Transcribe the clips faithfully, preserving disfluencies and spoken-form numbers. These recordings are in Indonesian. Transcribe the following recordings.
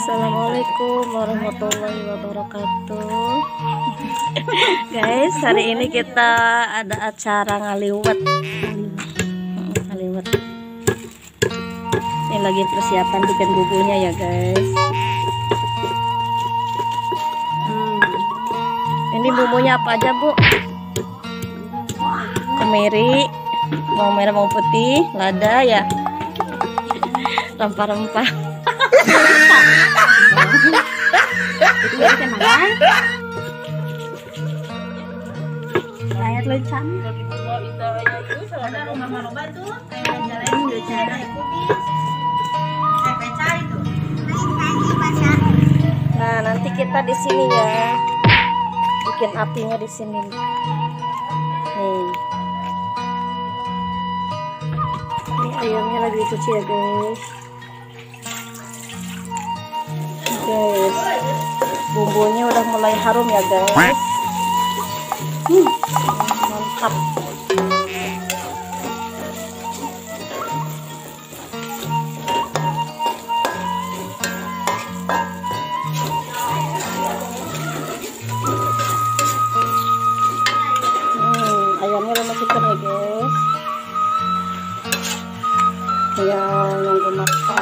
Assalamualaikum warahmatullahi wabarakatuh. Guys, hari ini kita ada acara ngaliwet. Ngaliwet. Ini lagi persiapan bikin bumbunya ya guys. Hmm. Ini bumbunya apa aja bu? Kemiri, bawang merah, bawang putih, lada ya. Rempah-rempah. Layar lencang. Ada rumah maroba tuh, kayak jalan di cara itu bis. Kayak pecar itu. Nah, nanti kita di sini ya. Bikin apinya di sini. Nih. Ini ayamnya lagi dicuci ya, guys. Guys, bumbunya udah mulai harum ya guys. Hmm, mantap. Hmm, ayamnya udah masukkan ya guys. Ya, yang gue makan.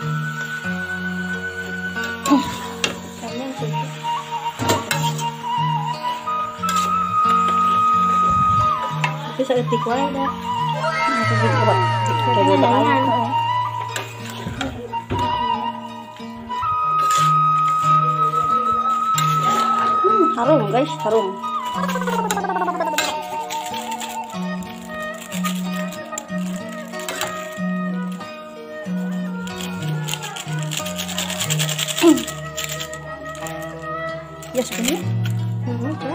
Bisa etik wae dah. Hmm, harum guys, harum. Ya sebenarnya. Hmm, ya.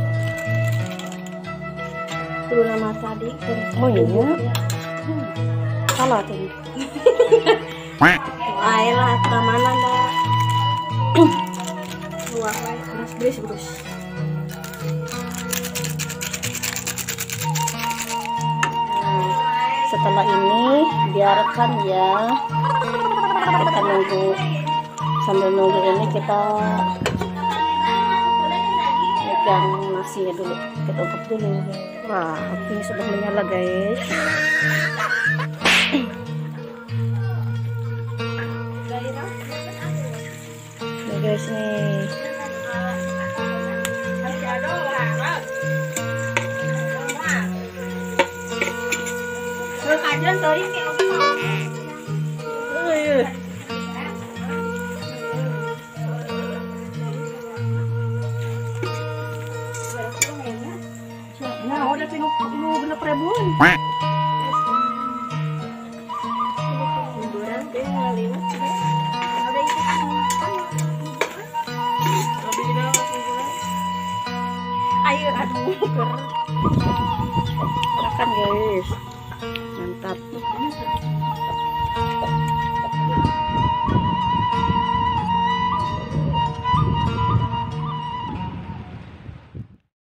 Dulu nama tadi. Oh iya. Hmm. Salah tuh. Ayolah, mana dah. Wah, terus beres terus. Nah, setelah ini biarkan ya. Kita nunggu, sambil nunggu ini kita pegang nasinya dulu. Kita ungkap dulu. Wah, apinya sudah menyala guys. Nih guys nih. Kajian tadi kayak nah, udah pinuk pinuk bener prebun. Liburan deh ngaliwat deh. Ada itu kan. Ayo aduh ker. Makan guys. Mantap.